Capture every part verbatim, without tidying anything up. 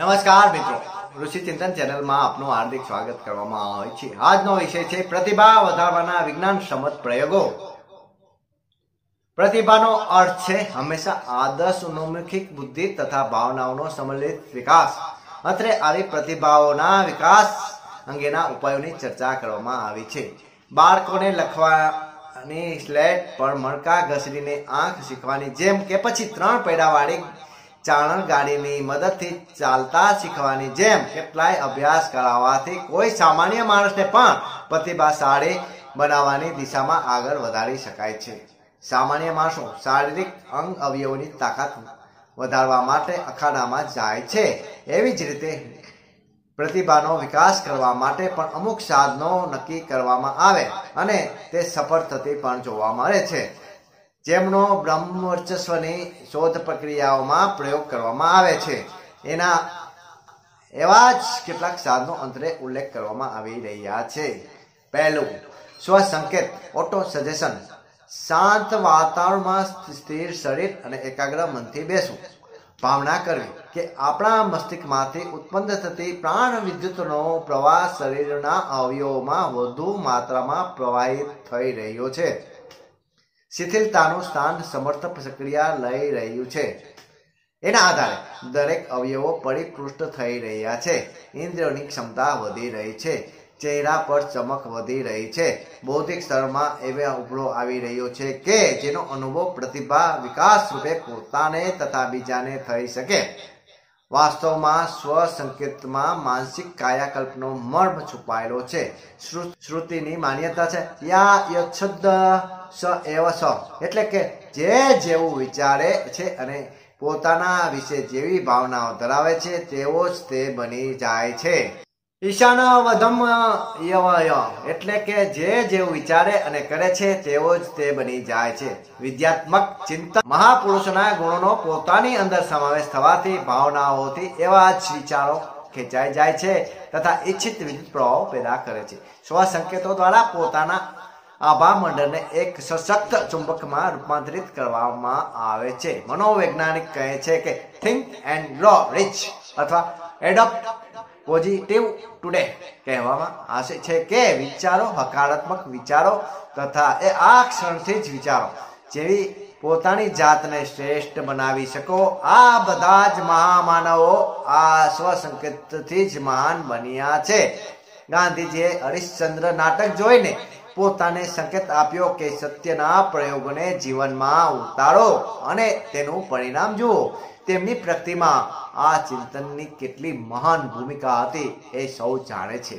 નમસ્કાર મિત્રો, ઋષિ ચિંતન ચેનલમાં આપનું હાર્દિક સ્વાગત કરવામાં આવે છે। આજનો વિષય છે પ્રતિભા વધારવાના વિજ્ઞાન સંમત પ્રયોગો। પ્રતિભાનો અર્થ છે હંમેશા આદર્શ ઉન્મુખી બુદ્ધિ તથા ભાવનાઓનો સમન્વિત વિકાસ। અત્રે આવી પ્રતિભાઓના વિકાસ અંગેના ઉપાયોની ચર્ચા કરવામાં આવી છે। બાળકોને લખવાની સ્લેટ પર મણકા ઘસડીને આંખ શીખવાની જેમ કે પછી ત્રણ પૈડાવાળી ચાલણ ગાડીની મદદથી ચાલતા શીખવાની જેમ કેટલાય અભ્યાસ કરાવવાથી કોઈ સામાન્ય માણસને પણ પ્રતિભાશાળી બનાવવાની દિશામાં આગળ વધારી શકાય છે। સામાન્ય માણસો શારીરિક અંગ અવયવોની તાકાત વધારવા માટે અખાડામાં જાય છે, એવી જ રીતે પ્રતિભાનો વિકાસ કરવા માટે પણ અમુક સાધનો નક્કી કરવામાં આવે અને તે સફળ થતી પણ જોવા મળે છે, જેમનો બ્રહ્મવર્ચસ્વની શોધ પ્રક્રિયાઓમાં પ્રયોગ કરવામાં આવે છે। એના એવા જ કેટલાક સાધનો અંતરે ઉલ્લેખ કરવામાં આવી રહ્યા છે। પહેલું, સ્વસંકેત ઓટો સજેશન। શાંત વાતાવરણમાં સ્થિર શરીર અને એકાગ્ર મનથી બેસવું, ભાવના કરવી કે આપણા મસ્તિષ્કમાંથી ઉત્પન્ન થતી પ્રાણ વિદ્યુતનો પ્રવાહ શરીરના અવયવોમાં વધુ માત્રામાં પ્રવાહિત થઈ રહ્યો છે, શિથિલતાનું સ્થાન સમર્થ પ્રક્રિયા લઈ રહ્યું છે। એના આધારે દરેક અવયવો પરિપુષ્ટ થઈ રહ્યા છે, ઇન્દ્રિયોની ક્ષમતા વધી રહી છે, ચહેરા પર ચમક વધી રહી છે, બૌદ્ધિક સ્તરમાં એવા ઉભરો આવી રહ્યો છે કે જેનો અનુભવ પ્રતિભા વિકાસ રૂપે પોતાને તથા બીજાને થઈ શકે। વાસ્તવમાં સ્વસંકેતમાં માનસિક કાયાકલ્પનો મર્મ છુપાયેલો છે। શ્રુતિની માન્યતા છે યા યચ્છદ સ એવ સ, એટલે કે જે જેવું વિચારે છે અને પોતાના વિશે જેવી ભાવનાઓ ધરાવે છે તેવો જ તે બની જાય છે। ઈશાન વધમ યવય, એટલે કે જે જેવું વિચારે અને કરે છે તેવો જ તે બની જાય છે। વિદ્યાત્મક ચિંતન મહાપુરુષોના ગુણોનો પોતાની અંદર સમાવેશ થવાથી ભાવનાઓથી એવા જ વિચારો ખેંચાઈ જાય છે તથા ઈચ્છિત વિદ્યુત પ્રવાહો પેદા કરે છે। સ્વસંકેતો દ્વારા પોતાના આભા મંડળને એક સશક્ત ચુંબકમાં રૂપાંતરિત કરવામાં આવે છે। મનોવૈજ્ઞાનિક કહે છે કે થિંક એન્ડ ગ્રો રિચ અથવા એડોપ્ટ પોઝિટિવ ટુડે કહેવામાં આવે છે કે વિચારો હકારાત્મક વિચારો તથા એ આ ક્ષણથી જ વિચારો જેવી પોતાની જાતને શ્રેષ્ઠ બનાવી શકો। આ બધા જ મહામાનવો આ સ્વસંકેતથી જ મહાન બન્યા છે। ગાંધીજીએ હરિશ્ચંદ્ર નાટક જોઈને પોતાને સંકેત આપ્યો કે સત્યના પ્રયોગને જીવનમાં ઉતારો અને તેનું પરિણામ જુઓ। તેમની પ્રતિમા આ ચિંતનની કેટલી મહાન ભૂમિકા હતી એ સૌ જાણે છે।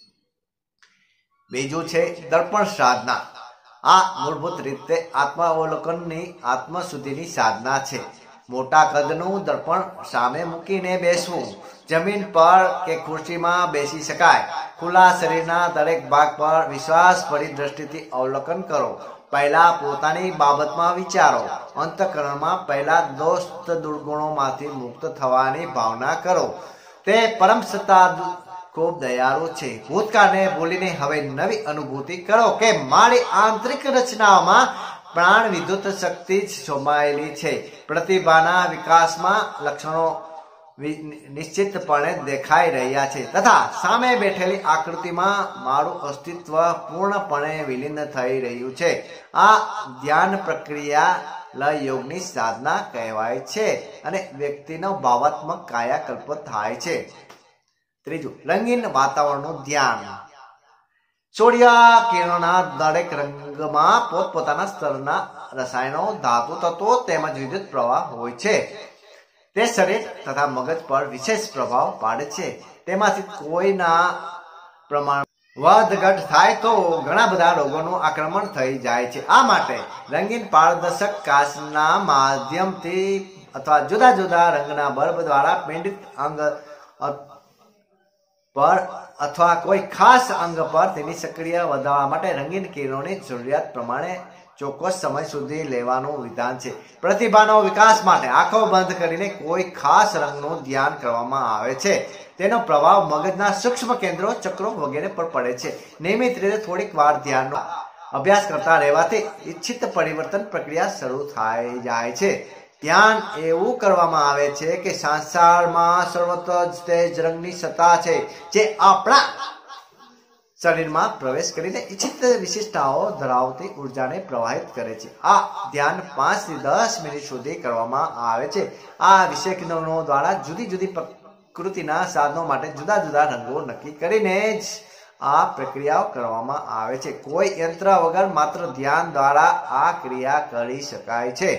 બીજું છે દર્પણ સાધના। આ મૂળભૂત રીતે આત્માવલોકનની આત્મશુદ્ધિની સાધના છે। મોટા કદનું દર્પણ સામે મૂકીને બેસવું, જમીન પર કે ખુરશીમાં બેસી શકાય, ખુલ્લા શરીરના દરેક ભાગ પર વિશ્વાસભરી દ્રષ્ટિથી અવલોકન કરો। પહેલા પોતાની બાબતમાં વિચારો, અંતઃકરણમાં પહેલા દોસ્ત દુર્ગુણોમાંથી મુક્ત થવાની ભાવના કરો। તે પરમ સત્તા ખૂબ દયાળુ છે। ભૂતકાળને ભૂલીને હવે નવી અનુભૂતિ કરો કે મારી આંતરિક રચનાઓમાં પ્રાણ વિદ્યુત શક્તિ જ સમાયેલી છે। પ્રતિભાના વિકાસમાં લક્ષણો નિશ્ચિતપણે દેખાઈ રહ્યા છે તથા સામે બેઠેલી આકૃતિમાં મારું અસ્તિત્વ પૂર્ણપણે વિલીન થઈ રહ્યું છે। આ ધ્યાન પ્રક્રિયા લય યોગની સાધના કહેવાય છે અને વ્યક્તિનો ભાવાત્મક કાયાકલ્પ થાય છે। ત્રીજું, રંગીન વાતાવરણનું ધ્યાન। સૂર્ય કિરણના દરેક રંગમાં પોતપોતાના સ્તરના રસાયણો, ધાતુ તત્વો તેમજ વિદ્યુત પ્રવાહ હોય છે। તે શરીર તથા મગજ પર વિશેષ પ્રભાવ પાડે છે। તેમાંથી કોઈના પ્રમાણ વધઘટ થાય તો ઘણા બધા રોગોનું આક્રમણ થઈ જાય છે। આ માટે રંગીન પારદર્શક કાચના માધ્યમથી અથવા જુદા જુદા રંગના બલ્બ દ્વારા પીડિત અંગ પર અથવા કોઈ ખાસ અંગ પર તેની સક્રિય વધારવા માટે રંગીન કિરણોની જરૂરિયાત પ્રમાણે ચોક્કસ સમય સુધી લેવાનું વિધાન છે। પ્રતિભાનો વિકાસ માટે આંખો બંધ કરીને કોઈ ખાસ રંગનું ધ્યાન કરવામાં આવે છે। તેનો પ્રભાવ મગજના સૂક્ષ્મ કેન્દ્રો, ચક્રો વગેરે પર પડે છે। નિયમિત રીતે થોડીક વાર ધ્યાનનો અભ્યાસ કરતા રહેવાથી ઈચ્છિત પરિવર્તન પ્રક્રિયા શરૂ થઈ જાય છે। ધ્યાન એવું કરવામાં આવે છે કે સંસારમાં સર્વત્ર જ તેજ રંગની સત્તા છે જે આપણા શરીરમાં પ્રવેશ કરીને ઇચ્છિત વિશિષ્ટતાઓ ધરાવતી ઉર્જાને પ્રવાહિત કરે છે. આ ધ્યાન પાંચ થી દસ મિનિટ સુધી કરવામાં આવે છે. આ વિશેષણો દ્વારા જુદી જુદી પ્રકૃતિના સાધનો માટે જુદા જુદા રંગો નક્કી કરીને જ આ પ્રક્રિયાઓ કરવામાં આવે છે. કોઈ યંત્ર વગર માત્ર ધ્યાન દ્વારા આ ક્રિયા કરી શકાય છે.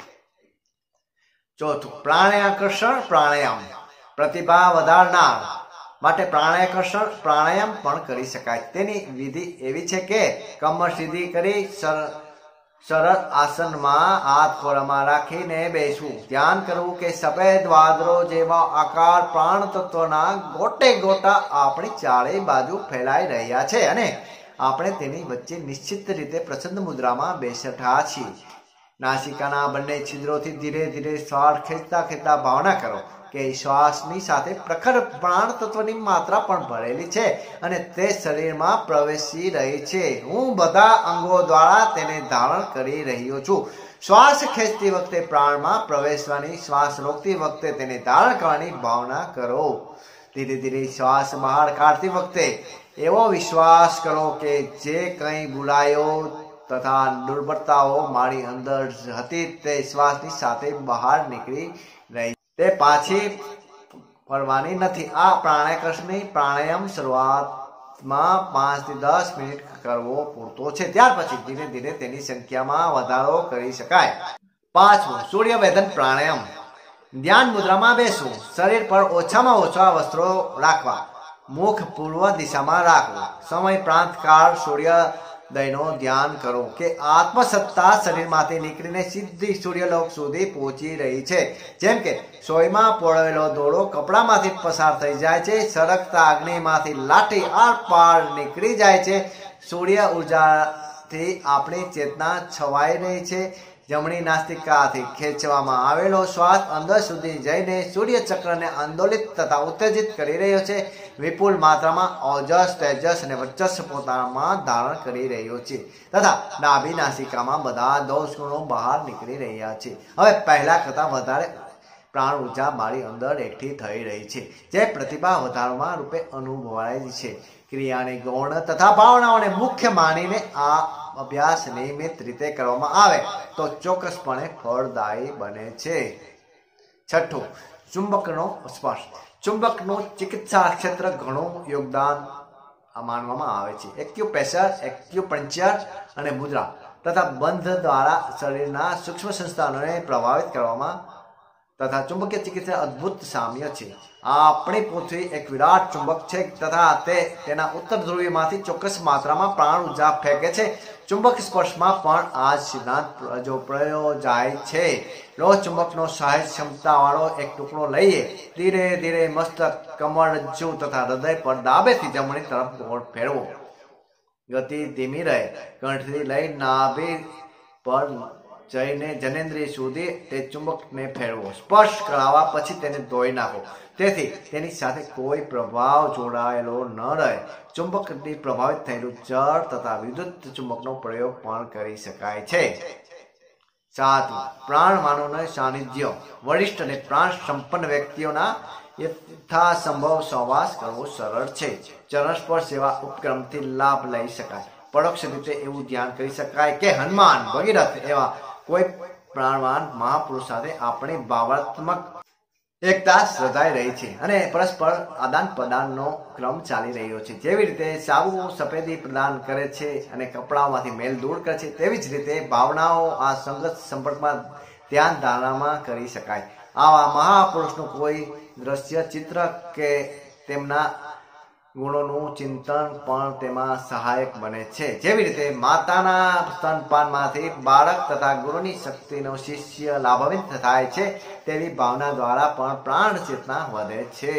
ચોથું, પ્રાણાયાકર્ષણ પ્રાણાયામ. પ્રતિભા વધારનાર માટે પ્રાણાયાકર્ષણ પ્રાણાયામ પણ કરી શકાય. તેની વિધિ એવી છે કે કમર સીધી કરી સરળ આસનમાં હાથ ખોળામાં રાખીને બેસવું. ધ્યાન કરવું કે સફેદ વાદળો જેવા આકાર પ્રાણ તત્વના ગોટે ગોટા આપણી ચારે બાજુ ફેલાઈ રહ્યા છે અને આપણે તેની વચ્ચે નિશ્ચિત રીતે પ્રસન્ન મુદ્રામાં બેઠા છીએ. નાસિકાના બંને છિદ્રોથી ધીરે ધીરે શ્વાસ ખેંચતા ખેંચતા ભાવના કરો કે શ્વાસની સાથે પ્રખર પ્રાણ તત્વની માત્રા પણ ભરેલી છે અને તે શરીરમાં પ્રવેશી રહી છે. હું બધા અંગો દ્વારા તેને ધારણ કરી રહ્યો છું. શ્વાસ ખેંચતી વખતે પ્રાણમાં પ્રવેશવાની, શ્વાસ રોકતી વખતે તેને ધારણ કરવાની ભાવના કરો. ધીરે ધીરે શ્વાસ બહાર કાઢતી વખતે એવો વિશ્વાસ કરો કે જે કંઈ ભૂલાયો તથા દુર્બળતાઓ મારી અંદર હતી તે શ્વાસની સાથે બહાર નીકળી રહી, તે પાછી ફરવાની નથી. આ પ્રાણાયામની પ્રાણાયામ શરૂઆતમાં પાંચ થી દસ મિનિટ કરવો પૂરતો છે. ત્યાર પછી ધીરે ધીરે તેની સંખ્યામાં વધારો કરી શકાય. પાંચમું, સૂર્યવેદન પ્રાણાયામ. ધ્યાન મુદ્રામાં બેસવું. શરીર પર ઓછામાં ઓછા વસ્ત્રો રાખવા. મુખ પૂર્વ દિશામાં રાખવું. સમય પ્રાંતકાળ સૂર્ય દયનો ધ્યાન કરો કે આત્મસત્તા શરીરમાંથી નીકળીને સીધી સૂર્યલોક સુધી પહોંચી રહી છે. જેમ કે સોયમાં પોળવેલો દોરો કપડામાંથી પસાર થઈ જાય છે, સળગતા અગ્નિમાંથી લાઠી આર પાર નીકળી જાય છે. સૂર્ય ઉર્જાથી આપણી ચેતના છવાઈ રહી છે. જમણી નાસિકાથી ખેંચવામાં આવેલો શ્વાસ અંદર સુધી જઈને સૂર્ય ચક્રને આંદોલિત તથા ઉત્તેજિત કરી રહ્યો છે. વિપુલ માત્રામાં ઓજસ, તેજસ અને વર્ચસ્વ પોતાનામાં ધારણ કરી રહ્યો છે તથા ડાબી નાસિકામાં બધા દોષ ગુણો બહાર નીકળી રહ્યા છે. હવે પહેલા કરતા વધારે પ્રાણ ઉર્જા મારી અંદર એકઠી થઈ રહી છે, જે પ્રતિભા વધારવા રૂપે અનુભવાય છે. ક્રિયાને ગૌણ તથા ભાવનાઓને મુખ્ય માનીને આ અભ્યાસ નિયમિત રીતે કરવામાં આવે તો ચોક્કસપણે ફળદાયી બને છે. છઠ્ઠું, ચુંબકનો સ્પર્શ. ચુંબકનું ચિકિત્સા ક્ષેત્ર ઘણું યોગદાન માનવામાં આવે છે. એક્યુપ્રેશર, એક્યુપંક્ચર અને મુદ્રા તથા બંધ દ્વારા શરીરના સૂક્ષ્મ સંસ્થાનોને પ્રભાવિત કરવામાં તથા ચુંબકીય ચિકિત્સા અદ્ભુત સામ્ય છે. આપણી પૃથ્વી એક વિરાટ ચુંબક છે તથા તે તેના ઉત્તર ધ્રુવીયમાંથી ચોક્કસ માત્રામાં પ્રાણ ઉર્જા ફેંકે છે. ચુંબક સ્પર્શમાં પણ આ સિદ્ધાંત જો પ્રયોજાય છે. લોહ ચુંબકનો સહેજ ક્ષમતાવાળો એક ટુકડો લઈએ, ધીરે ધીરે મસ્તક, કમરજ્જુ તથા હૃદય પર ડાબેથી જમણી તરફ ગોળ ફેરવો. ગતિ ધીમી રહે. કંઠથી લઈ નાભી પર જઈને જનેન્દ્રિય સુધી તે ચુંબકને ફેરવો. સ્પર્શ કરાવવા પછી તેને ધોઈ નાખો, તેથી તેની સાથે કોઈ પ્રભાવ જોડાયેલો ન રહે. ચુંબકથી પ્રભાવિત થયેલું જળ તથા વિદ્યુત ચુંબકનો પ્રયોગ પણ કરી શકાય છે. સાતમું, પ્રાણવાયુનું સાનિધ્ય. વરિષ્ઠ અને પ્રાણ સંપન્ન વ્યક્તિઓના યથાસંભવ સહવાસ કરવો સરળ છે. ચરણ સ્પર્શ જેવા ઉપક્રમથી લાભ લઈ શકાય. પરોક્ષ રીતે એવું ધ્યાન કરી શકાય કે હનુમાન, ભગીરથ એવા કોઈ પ્રાણવાન મહાપુરુષ સાથે આપણી ભાવાત્મક એકતા સર્જાઈ રહી છે અને પરસ્પર આદાન પ્રદાનનો ક્રમ ચાલી રહ્યો છે. જેવી રીતે સાબુ સફેદી પ્રદાન કરે છે અને કપડામાંથી મેલ દૂર કરે છે, તેવી જ રીતે ભાવનાઓ આ સંગત સંપર્કમાં ધ્યાન ધારણામાં કરી શકાય. આવા મહાપુરુષનું કોઈ દ્રશ્ય ચિત્ર કે તેમના ગુણોનું ચિંતન પણ તેમાં સહાયક બને છે. જેવી રીતે માતાના સ્તનપાનમાંથી બાળક તથા ગુરુની શક્તિનો શિષ્ય લાભાન્વિત થાય છે, તેવી ભાવના દ્વારા પણ પ્રાણ ચેતના વધે છે.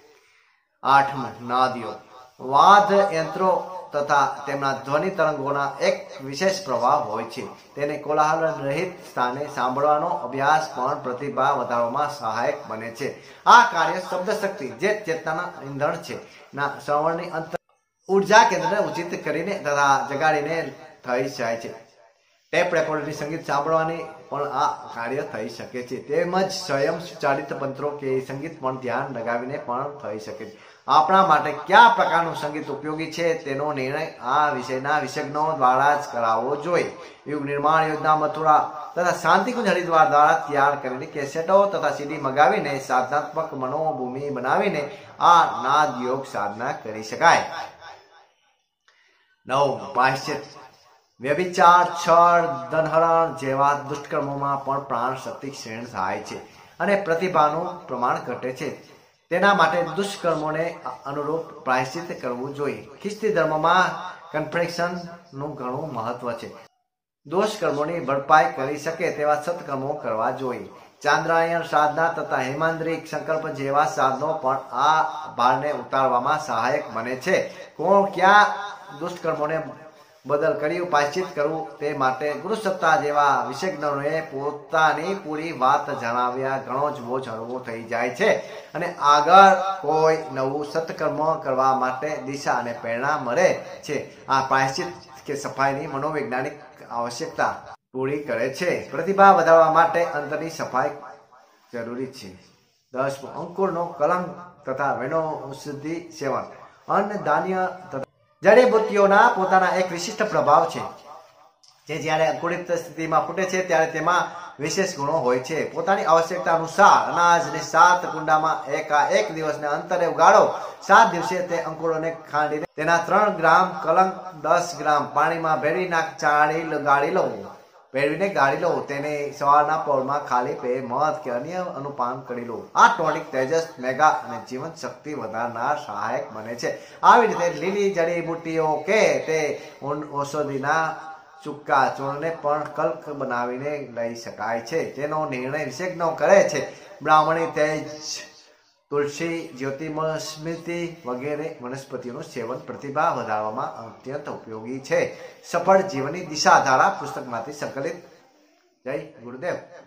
આઠમું, નાદીઓ. વાદ યંત્રો તથા તેમના ધ્વનિ તરંગોના એક વિશેષ પ્રભાવ હોય છે. તેને કોલાહલ રહિત સ્થાને સાંભળવાનો અભ્યાસ પણ પ્રતિભા વધારવામાં સહાયક બને છે. આ કાર્ય શબ્દ શક્તિ, જે ચેતનાના ઈંધણ છે, ના શ્રવણની અંતર ઉર્જા કેન્દ્રને ઉચિત કરીને તથા જગાડીને થઈ જાય છે. ટેપ રેકોર્ડરની સંગીત સાંભળવાની પણ આ કાર્ય થઈ શકે છે. તેમજ સ્વયં ચાલિત તંત્રો કે સંગીત પણ ધ્યાન લગાવીને પણ થઈ શકે છે. આપણા માટે કયા પ્રકારનું સંગીત ઉપયોગી છે તેનો નિર્ણય આ વિષયના વિશેષજ્ઞો દ્વારા જ કરાવવો જોઈએ. યુગ નિર્માણ યોજના મથુરા તથા શાંતિકુંજ હરિદ્વાર દ્વારા તૈયાર કરેલી કેસેટો તથા સીડી મગાવીને સાધનાત્મક મનોભૂમિ બનાવીને આ નાદ યોગ સાધના કરી શકાય. નવ પ્રાયશ્ચિત. વ્યભિચાર, છળ, ધનહરણ જેવા દુષ્કર્મોમાં પણ પ્રાણ શક્તિ ક્ષીણ થાય છે અને પ્રતિભાનું પ્રમાણ ઘટે છે. તેના માટે દુષ્કર્મોને અનુરૂપ પ્રાયશ્ચિત કરવું જોઈએ. ખ્રિસ્તી ધર્મમાં કન્ફેશન નું ઘણું મહત્વ છે. દોષકર્મોની ભરપાઈ કરી શકે તેવા સત્કર્મો કરવા જોઈએ. ચાંદ્રાયણ સાધના તથા હેમાંદ્રિક સંકલ્પ જેવા સાધનો પણ આ ભારને ઉતારવામાં સહાયક બને છે. કોણ ક્યાં દુષ્કર્મોને બદલ કર્યું પ્રાયશ્ચિત કરવું તે માટે ગુરુ સત્તા જેવા વિશેષજ્ઞોએ પોતાની પૂરી વાત જણાવ્યા ઘણો જ બોજ હળવો થઈ જાય છે અને આગળ કોઈ નવું સત્કર્મ કરવા માટે દિશા અને પ્રેરણા મળે છે. આ પ્રાયશ્ચિત કે સફાઈની મનોવૈજ્ઞાનિક આવશ્યકતા પૂરી કરે છે. પ્રતિભા વધારવા માટે અંતરની સફાઈ જરૂરી છે. દસ અંકુરનો કલંક તથા વનૌષધિ સેવન. અન્ન ધાન્ય તથા જડીબુટ્ટીઓના પોતાના એક વિશિષ્ટ પ્રભાવ છે જે જ્યારે અંકુરિત સ્થિતિમાં ફૂટે છે ત્યારે તેમાં વિશેષ ગુણો હોય છે. પોતાની આવશ્યકતા અનુસાર અનાજને સાત કુંડામાં એકા એક દિવસને અંતરે ઉગાડો. સાત દિવસે તે અંકુરોને ખાંડીને તેના ત્રણ ગ્રામ કલંક દસ ગ્રામ પાણીમાં ભેળવી નાખ ચાળી ગાળી લો ભેળવીને ગાળી લો. તેને સવારના પહોરમાં ખાલી પે મધ કે અન્ય અનુપાન કરી લો. આ ટોનિક તેજસ, મેગા અને જીવન શક્તિ વધારનાર સહાયક બને છે. આવી રીતે લીલી જડીબુટ્ટીઓ કે તે ઔષધિના ચૂકા ચૂર્ણને પણ કલ્ક બનાવીને લઈ શકાય છે. તેનો નિર્ણય વિશેષજ્ઞો કરે છે. બ્રાહ્મણી તેજ, તુલસી, જ્યોતિષસ્મૃતિ વગેરે વનસ્પતિઓનું સેવન પ્રતિભા વધારવામાં અત્યંત ઉપયોગી છે. સફળ જીવનની દિશા ધારા પુસ્તકમાંથી સંકલિત. જય ગુરુદેવ.